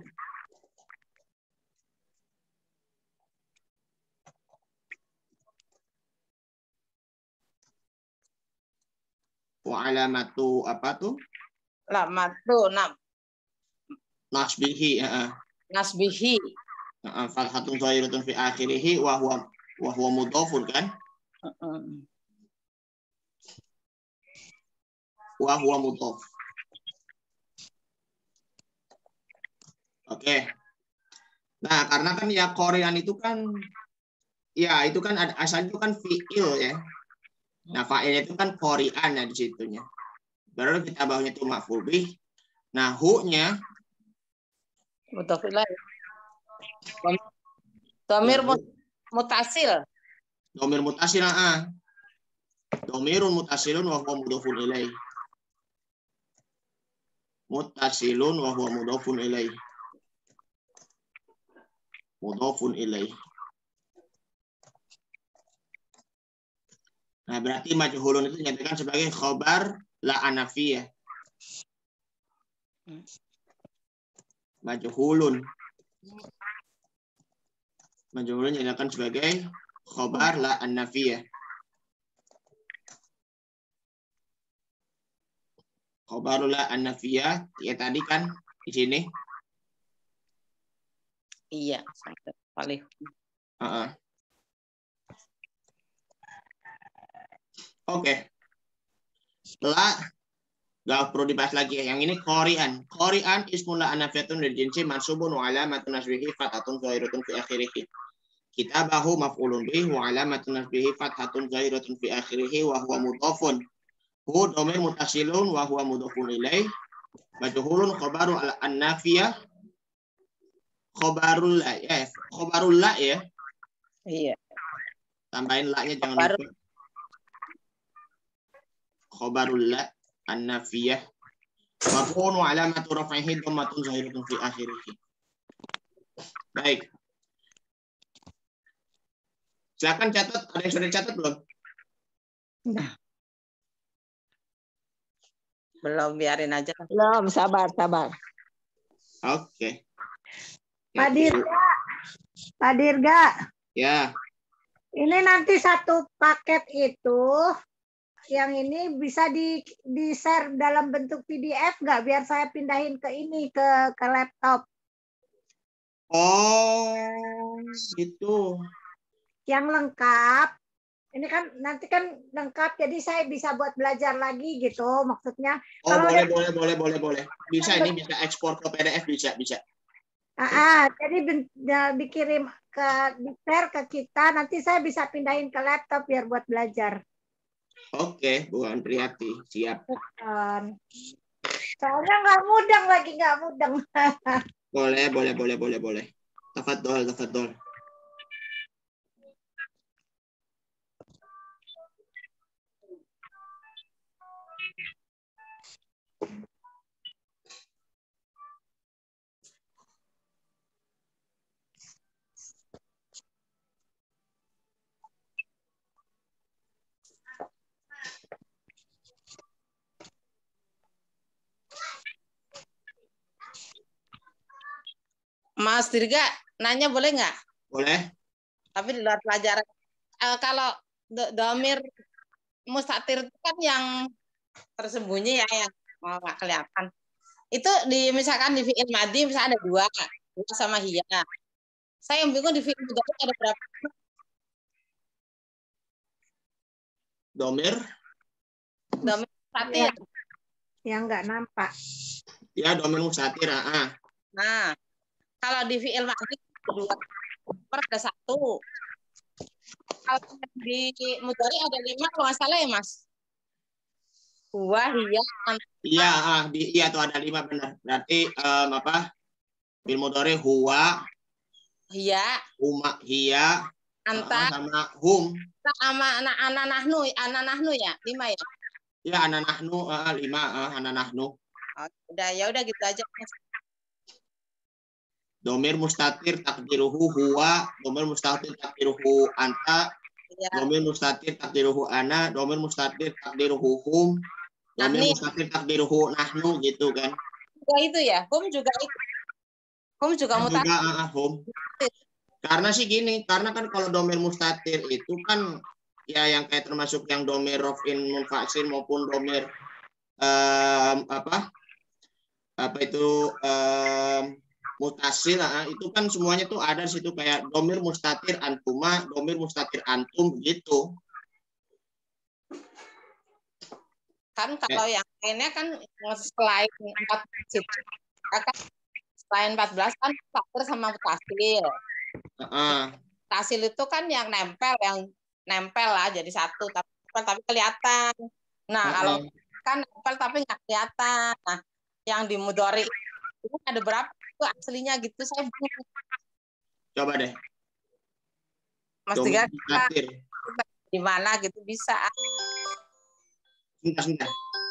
apa tuh? Lamatu Nasbihi, nasbihi. fathatun zahiratun fi akhirih wa huwa mudhafun kan? Wa huwa mudhaf. Oke. Nah, karena kan ya Korean itu kan ya itu kan asalnya itu kan fi'il ya. Nah, fa'ilnya itu kan Korean ya di situnya. Baru kita bawahnya itu maf'ul bih. Nah, hu-nya Mudhaf ilaih. Dhamir mutasil. Domir mutasil, Domirun mutasilun wa huwa mudhafun ilaih. Mutasilun wa huwa mudhafun ilaih. Mudhafun ilaih. Nah, berarti majhulun itu dinyatakan sebagai khobar la anafiyah. Majhulun. Majhulun dinyatakan sebagai khobar la anafiyah. Khobarul la anafiyah ya tadi kan di sini. Iya, sampai paling. Oke. La gak perlu dibahas lagi ya. Yang ini Korean. Korean ismul la anafiyatun lil jinsi mansubun wa alamatun nasbihi fathatun zahiratun fi akhirih. Kitabahu maf'ulun bih wa alamatun nasbihi fathatun zahiratun fi akhirih wa huwa mudhafun. Hu dhamir mutasilun wa huwa mudhafun ilaih. Majhulun khabaru an-nafiyah. Khabarul la ya. Khabarul la ya. Iya. Tambahin la-nya jangan lupa. Khabarul la an-nafiyah. Marfu'un wa alamatu raf'ihi dhammatun zahiratun fi akhirih. Baik. Silakan catat. Ada yang sudah dicatat belum? Belum, biarin aja. Belum, sabar. Oke. Pak Dirga. Ya. Ini nanti satu paket itu yang ini bisa di-share dalam bentuk PDF nggak biar saya pindahin ke ini ke laptop. Oh, gitu. Yang lengkap. Ini kan nanti kan lengkap jadi saya bisa buat belajar lagi gitu maksudnya. Oh, kalau boleh. Bisa ini bisa ekspor ke PDF bisa. Jadi dikirim di-share ke kita nanti saya bisa pindahin ke laptop biar buat belajar. Oke, Bu Andriati, siap. Soalnya nggak mudeng. Boleh. Tafadhol. Mas Dirga, nanya boleh nggak? Boleh. Tapi di luar pelajaran. Kalau dhamir mustatir itu kan yang tersembunyi ya, yang mau nggak kelihatan. Itu misalkan di fi'il madhi misalnya ada dua sama hiya. Saya yang bingung di fi'il mudhari ada berapa? Domir mustatir. Yang nggak nampak. Ya, domir mustatir. Nah, kalau di fi'il madhi dua, ada satu. Kalau di mudhari ada 5 kalau nggak salah ya, Mas? Huwa, hiya, Iya tuh ada 5 benar. Berarti apa? Fi'il mudhari huwa, hiya, huma, hiya, anta, sama hum. Sama ana nahnu ya, 5 ya? Ya, ana nahnu 5, ana nahnu. Udah gitu aja, Mas. Domir mustatir takdiruhu huwa, domir mustatir takdiruhu anta, domir mustatir takdiruhu ana, domir mustatir takdiruhu hum, domir mustatir takdiruhu nahnu gitu kan. Juga itu ya, hum juga itu. Hum juga mustatir. Hum. Karena sih gini, karena kan kalau domir mustatir itu kan ya yang kayak termasuk yang domir rofin munfasil maupun domir mutasil, itu kan semuanya tuh ada di situ kayak domir mustatir antuma, domir mustatir antum gitu. Kan kalau yang lainnya kan selain 14 itu, selain 14 kan mustatir sama mutasil. Mutasil itu kan yang nempel lah jadi satu tapi kelihatan. Nah, kalau kan nempel tapi nggak kelihatan. Nah, yang di mudhari itu ada berapa itu aslinya gitu saya bingung. Coba deh. Mas Tiga di mana gitu bisa. Sebentar.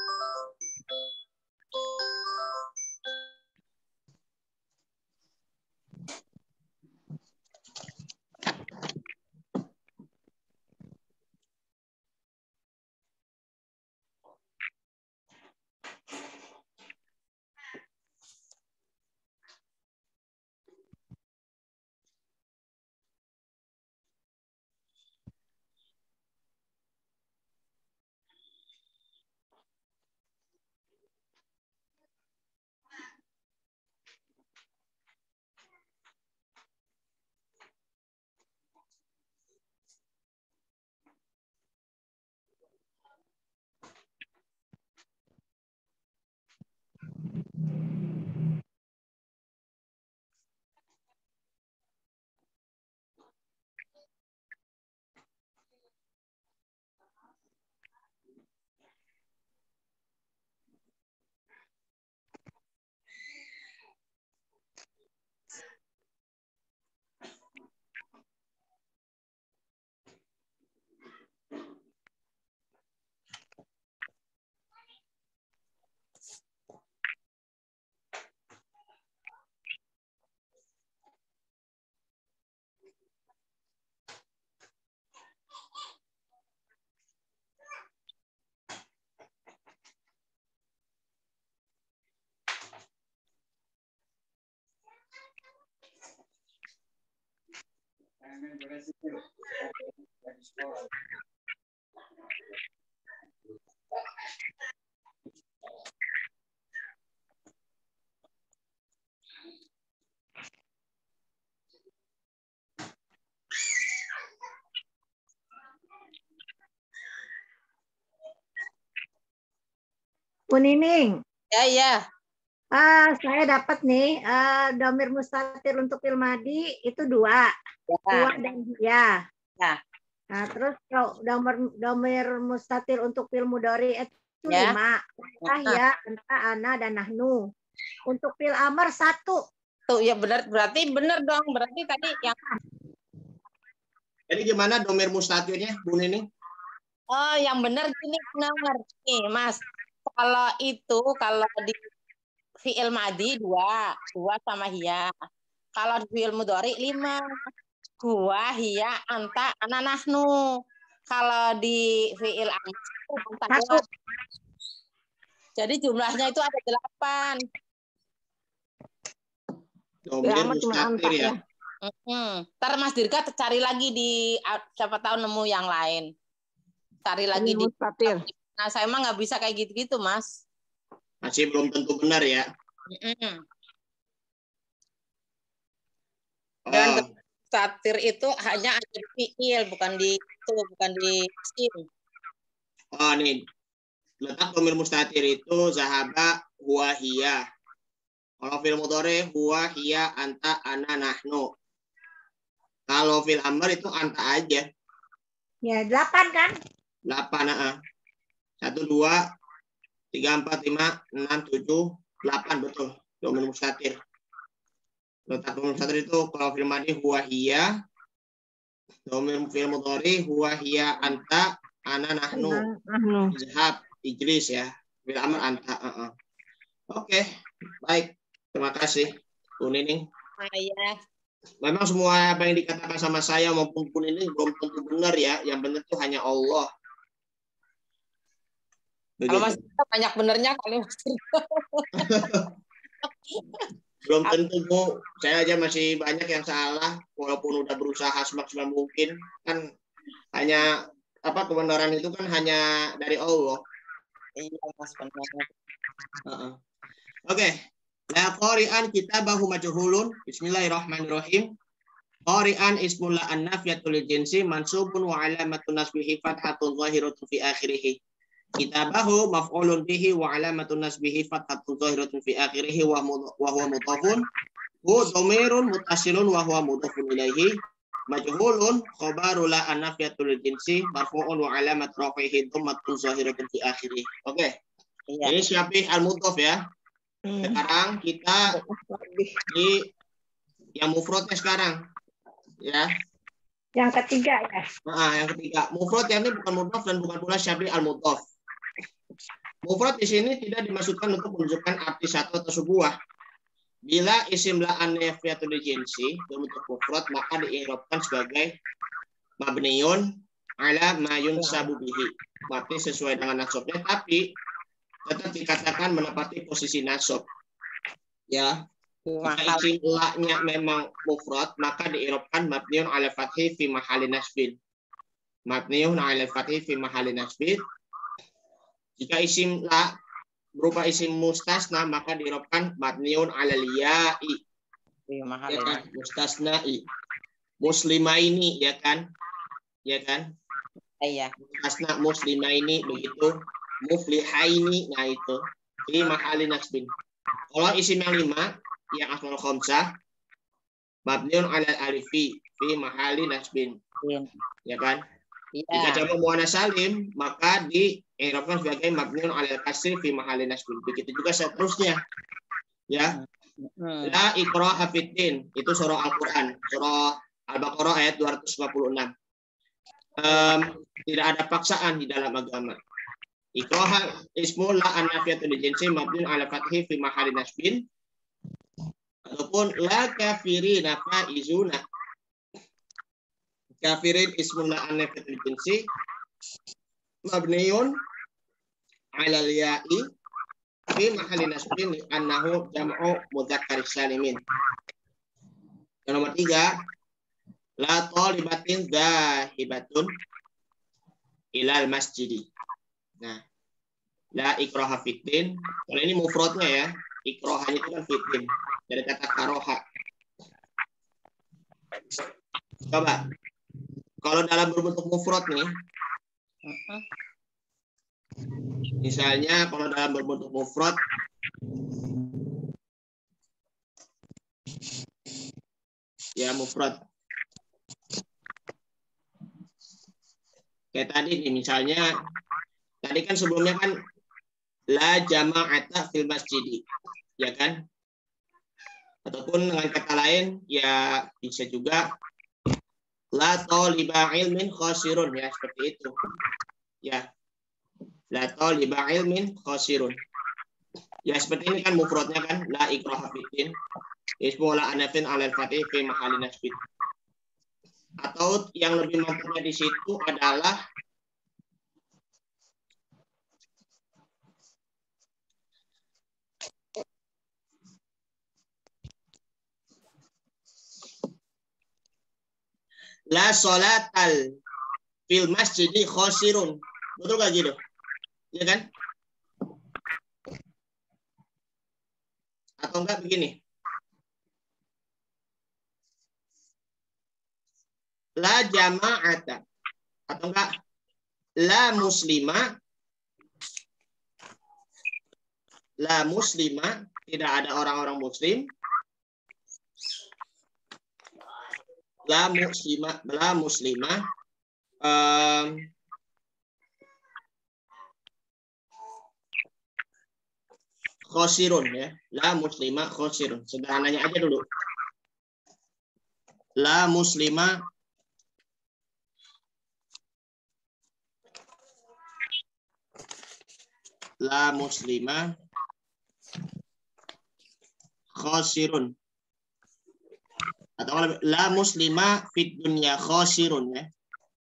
Bu Nining. Ya. Saya dapat nih domir mustatir untuk fil madi itu 2. Huwa dan hiya. Ya. Nah, terus kalau domir mustatir untuk fil mudhari itu 5. Ya, anta, ana, dan nahnu. Untuk fil amr 1. Tuh ya berarti benar dong. Berarti tadi yang Jadi gimana domir mustatirnya, Bu Nining? Oh, yang benar gini benar. Nih, Mas. Kalau di fi'il madi 2 sama hiya. Kalau di fi'il mudhari 5. Huwa, hiya, anta, ana, nahnu. Kalau di fi'il amr 1. Jadi jumlahnya itu ada 8. Domir mustatir ya. Ntar Mas Dirga cari lagi di siapa tahu nemu yang lain. Cari lagi di mustatir. Nah, saya emang nggak bisa kayak gitu-gitu, Mas. Masih belum tentu benar ya. Dan mustatir itu hanya ada di fi'il, bukan di isim. Oh, nih. Letak domir mustatir itu zahaba, huwa, hiya. Kalau fil mudhari huwa, hiya, anta, ana, nahnu. Kalau fil amr itu anta aja. Ya, 8 kan? 8, 1, 2, 3, 4, 5, 6, 7, 8 betul. Domir mustatir. Letak domir mustatir itu kalau fil madi huwa, hiya. Domir fil mudhari huwa, hiya, anta, ana, nahnu. Zahab, ijlis ya. Fil amr anta. Oke, baik. Terima kasih, Bu Nining. Iya. Memang semua apa yang dikatakan sama saya maupun ini belum tentu benar ya. Yang benar itu hanya Allah. Kalau Mas Ridho banyak benernya kali Mas Ridho. Belum tentu Bu. Saya aja masih banyak yang salah walaupun udah berusaha semaksimal mungkin. Kan hanya apa kebenaran itu kan hanya dari Allah. Iya Mas benar. Oke. La qari'an kitabahu majhulun. Bismillahirrahmanirrahim. Qari'an ismul la an-nafiyatul jinsi mansubun wa alamatun nasbihi fathatun zahiratun fi akhirih. Kitabahu maf'ulun bihi wa alamatun nasbihi fathatun zahiratun fi akhirih wa huwa mudhafun. Hu dhamirun muttasilun wa huwa mudhafun ilaihi. Majhulun khabaru la an-nafiyatul jinsi marfu'un wa alamat rafihi dhammatun zahiratun fi akhirih. Oke. Iya. Ini syabih al-mudhaf ya. Sekarang kita di yang mufradnya sekarang. Ya. Yang ketiga ya. Nah, yang ketiga. Mufrad yang ini bukan mudhaf dan bukan pula syabih al-mudhaf. Mufrad di sini tidak dimaksudkan untuk menunjukkan arti satu atau sebuah. Bila isim la an-nafiyatul jinsi berbentuk mufrad maka diirobkan sebagai mabniun ala ma yunsabu bihi. Mabni sesuai dengan nasabnya tapi tetap dikatakan menempati posisi nasab. Ya. Jika isim la-nya memang mufrad maka diirobkan mabniun ala fathi fi mahalli nasbin. Mabniun ala fathi fi mahalli nasbin. Jika isim la berupa isim mustasna maka diirobkan mabniun ala liya'i. Fi mahalli Ya kan? Mustasna'i. Muslimaini ya kan? Ya kan? Iya. Mustasna muslimaini begitu. Muflihaini nah itu fi mahalli nasbin. Kalau isim yang 5 yang asmaul khamsah mabniun ala alifi fi mahalli nasbin. Ya kan? Iya. Jika jamak muannas salim maka diirobkan sebagai mabniun ala kasri fi mahalli nasbin. Begitu juga seterusnya. Ya. La ikraha fiddin itu surah Al-Qur'an, surah Al-Baqarah ayat 256. Tidak ada paksaan di dalam agama. Ikraha ismu la an-nafiyatul jinsi mabniun ala fathi fi mahalli nasbin. Ataupun la kafirina faizuna. Kafirin ismun la an-nafiyatul jinsi mabniun ala al-ya'i fi mahalli nasbin annahu jam'u mudzakkar salimin. Yang nomor 3 la talibatin zahibatun ilal masjidi. Nah, la ikraha fiddin. Kalau ini mufradnya ya, ikrahanya itu kan fiddin dari kata karoha. Coba, kalau dalam berbentuk mufrad nih, misalnya kalau dalam berbentuk mufrad, ya mufrad. Kayak tadi nih, misalnya, tadi kan sebelumnya kan la jama'ata fil masjidi, ya kan? Ataupun dengan kata lain, ya bisa juga la taliba ilmin khasirun, ya seperti itu. Ya, la taliba ilmin khasirun. Ya seperti ini kan mufradnya kan la ikraha fiddin. Ismu la anafin alal fatih fi mahalli nasbin. Atau yang lebih mantapnya di situ adalah la sholatal fil masjidi khasirun. Betul gak gitu? Ya kan? Atau enggak begini? La jama'ata. Atau enggak? La muslima. La muslima. Tidak ada orang-orang muslim. La muslima. La muslima. Khosirun ya. La muslima khosirun. Sederhananya aja dulu. La muslima la muslima khosirun. Atau la muslima fid dunya khosirun ya.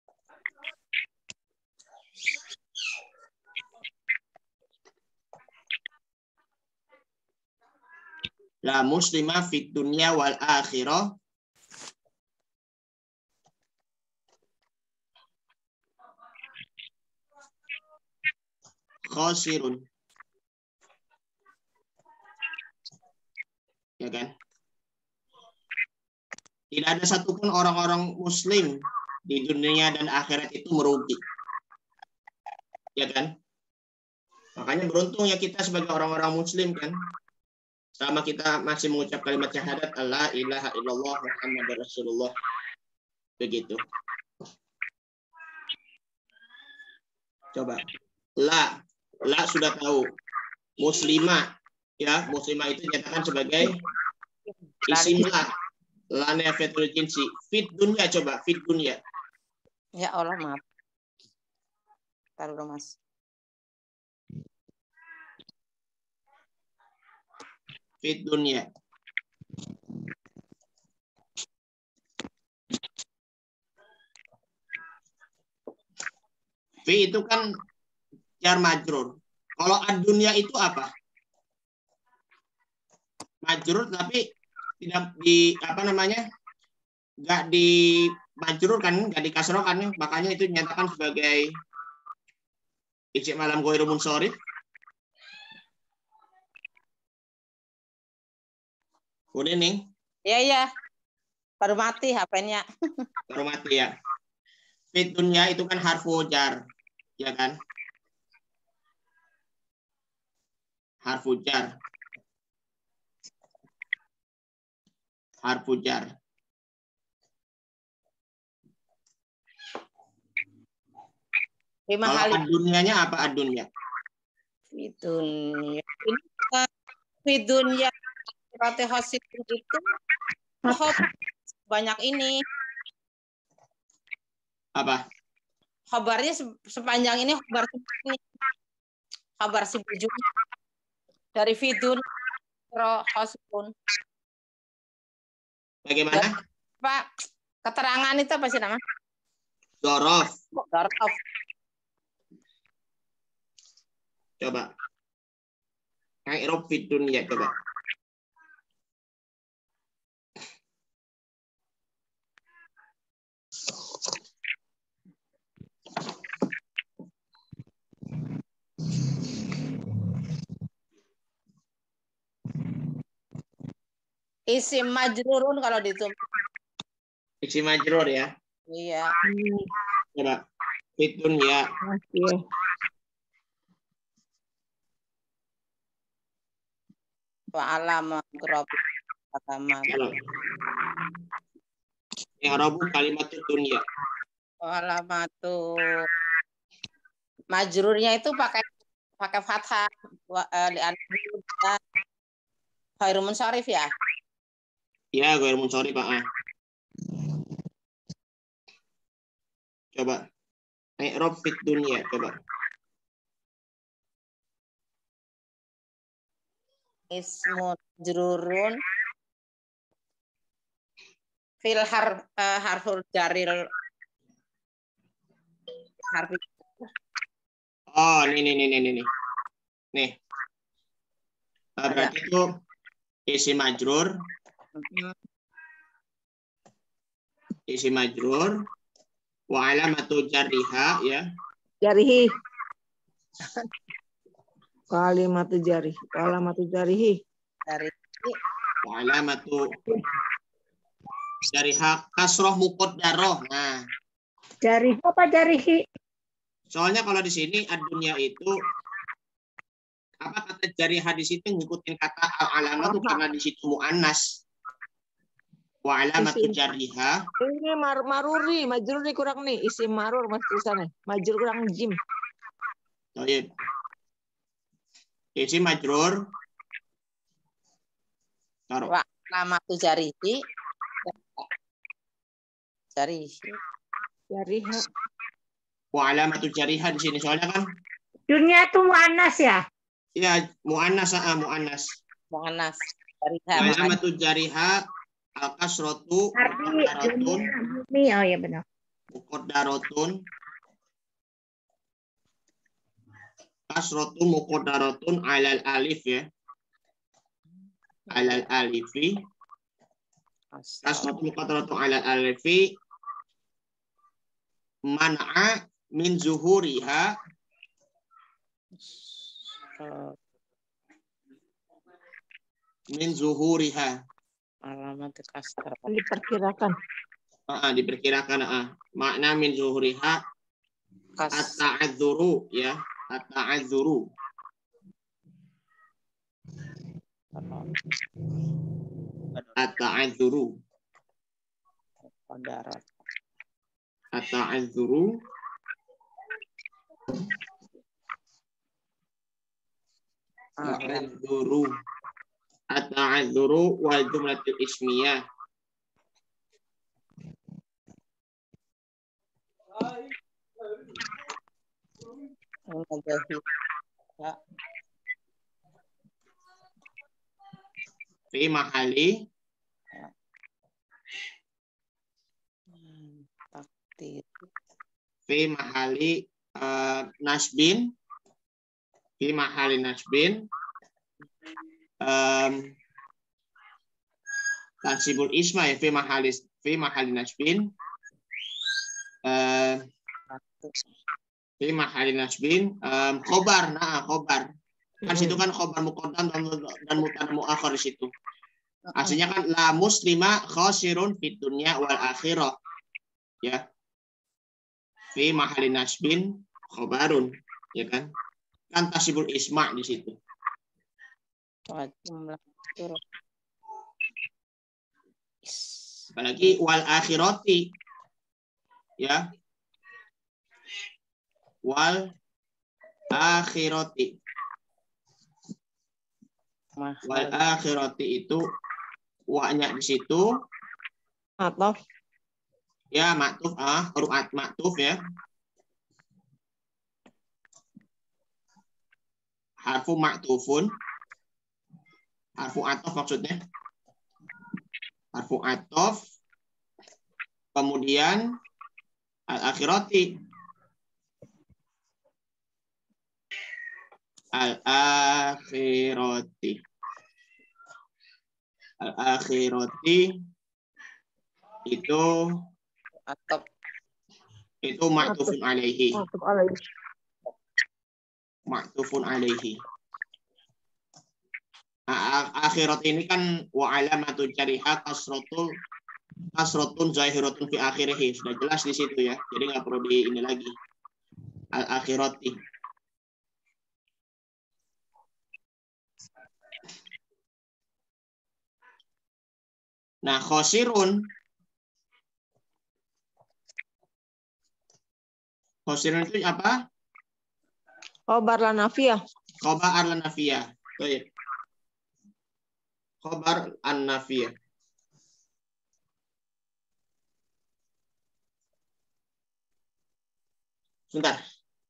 La muslima fid dunya wal akhirah khosirun. Ya kan? Tidak ada satupun orang-orang muslim di dunia dan akhirat itu merugi. Ya kan? Makanya beruntung ya kita sebagai orang-orang muslim kan. Selama kita masih mengucap kalimat syahadat la ilaha illallah Muhammadur Rasulullah. Begitu. Coba. La sudah tahu. Muslimah. Ya, muslimah itu dinyatakan sebagai isim la. La nafiatul jinsi. Fit dunya coba, fit dunya. Ya Allah, maaf. Taruh dong, Mas. Fit dunya. Fi itu kan jar majrur. Kalau ad-dunya itu apa? Majrur tapi tidak di apa namanya? Enggak di majrur kan, enggak dikasroh kan, makanya itu dinyatakan sebagai isim alam ghairu munsharif. Udah nih. Iya. Baru mati HP-nya. Baru mati ya. Fitunya itu kan harfu jar, ya kan? Harfu jar. Harfu jar. Kalau ad-dunyanya apa ad-dunya? Fidunya. Fidunya berarti hasil itu banyak ini. Apa? Kabarnya sepanjang ini kabar si bujung dari fidun hasilun. Bagaimana? Pak, keterangan itu apa sih nama? Dorof. Dorof. Coba. I'rab fid dunya coba. Isim majrurun kalau ditum. Isim majrur ya. Iya. Coba. Fid dunya. Iya. Wa alamat agama. Yang Arabu kalimat dunya. Wa alamatu majrurnya itu pakai fathah ghairu munsharif ya? Ya, ghairu munsharif, Pak. Coba. I'rab fid dunya coba. Ismu majrurun fil harful jaril harfi. Oh, nih. Nih. Berarti itu isim majrur. Isim majrur wa alamatu jarriha ya. Jarihi. Kalimatu jarih. Kalimatu jarihi. Wa alamatu jarriha kasroh muqaddarah. Nah. Jarih apa jarihi? Soalnya kalau di sini ad-dunya itu apa kata jariha di situ ngikutin kata al-alamah itu karena di situ muannas. Wa alamatu jarriha. Ini maruri, majrur nih kurang nih, isim marur mas tulisannya. Majrur kurang jim. Baik. Isim majrur. Taruh. Wa alamatu jarihi. Jariha. Wa alamatu jariha di sini soalnya kan Dunia itu muannas ya? ya muannas muannas. Muannas. Wa alamatu jariha Al-kasratu muqaddaratun. Oh ya benar. Muqaddaratun. Kasratu muqaddaratun alal alif ya. Alal alifi. Kasratu muqaddaratun alal alifi. Man'a min zuhuriha. Min zuhuriha. Alamat kasar. Diperkirakan. Diperkirakan. Makna min zuhuriha. At-ta'adzuru ya. At-ta'adzuru. At-ta'adzuru. At-ta'adzuru. At-ta'adzuru wal jumlatul ismiyah. Fi mahali fi mahali nasbin. Fi mahali nasbin. Tansibul isma ya fi mahali nasbin. Fi mahali nasbin. Khobar. Khobar. Kan situ kan khobar muqaddam dan mubtada muakhar di situ. Aslinya kan la muslima khasirun fid dunya wal akhirah. Ya. Fi mahali nasbin khobarun, ya kan? Kan tasibul isma di situ. Apalagi wal akhirati. Ya. Wal akhirati. Wal akhirati itu wa-nya di situ. Atau Ya, maktuf huruf maktuf ya. Harfu maktufun. Harfu atof maksudnya. Harfu atof. Kemudian al-akhirati. Al-akhirati. Al-akhirati itu atau itu maktufun alaihi. Maktufun alaihi. Akhirat ini kan wa alamatu jariha kasrotun zahiratun fi akhirih. Sudah jelas di situ ya. Jadi nggak perlu di ini lagi. Al-akhirati. Nah, khosirun. Khosirun itu apa? khobar lanafiyah. Khobar an-nafiyah. Baik. Khobar an-nafiyah. Sebentar.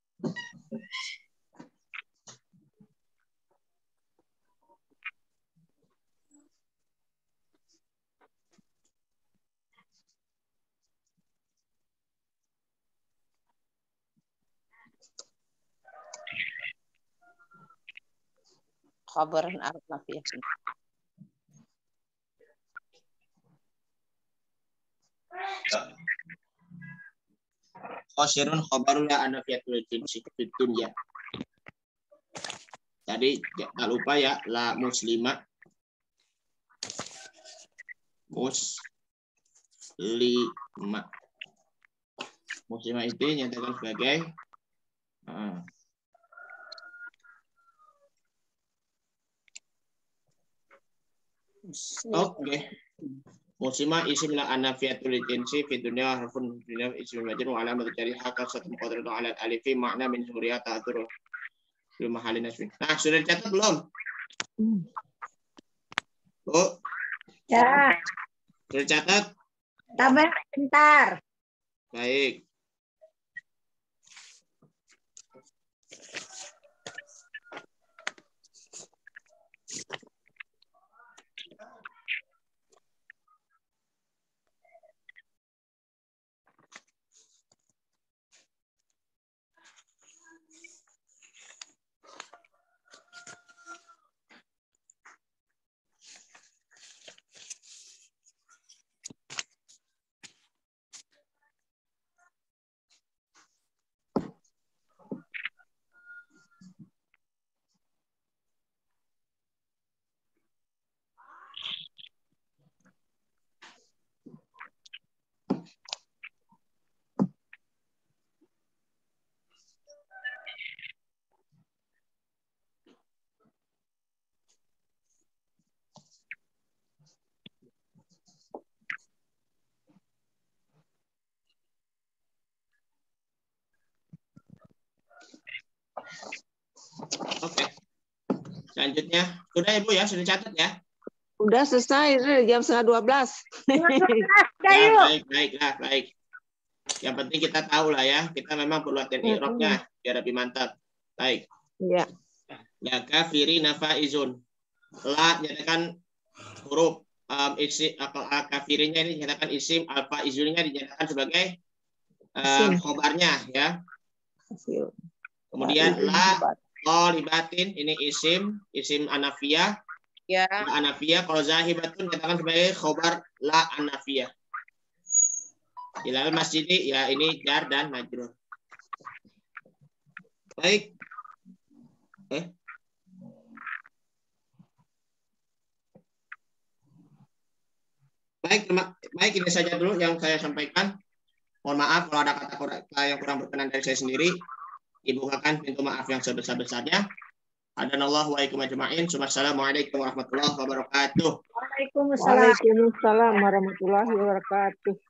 khabaran al-nafiyah. Khosirun khabarun la anafiyatul jinsi fid dunya. Tadi jangan lupa ya, la muslima. Muslima. Muslima itu nyatakan sebagai oke. Muslima isim la anafiyatul jinsi fi dunya harfun dunya isim majrur wa alamat jari hakal satu muqaddaratu ala alifi makna min suriyat ta'dzur fi mahallin nasbin. Nah, sudah dicatat belum? Bu? Ya. Sudah dicatat? Tambah bentar. Baik. Selanjutnya, sudah Ibu ya, sudah catat ya? Udah selesai, jam 11:30. Ya, baik. Yang penting kita tahu lah ya, kita memang perlu latihan i'rabnya biar lebih mantap. Baik. Iya. Ya, kafirina faizun. La nyatakan huruf kafirinnya ini dinyatakan isim, alfa izunnya dinyatakan sebagai khobarnya ya. Kemudian la libatin ini isim anafiyah. Ya. La anafiyah, kalau zahibatun dinyatakan sebagai khobar la anafiyah. Ilal masjidi ya ini jar dan majrur. Baik. Baik, ini saja dulu yang saya sampaikan. Mohon maaf kalau ada kata-kata yang kurang berkenan dari saya sendiri. Dibukakan pintu maaf yang sebesar-besarnya. Hadanallahu wa iyyakum ajma'in. Wassalamualaikum warahmatullahi wabarakatuh. Waalaikumsalam. Waalaikumsalam warahmatullahi wabarakatuh.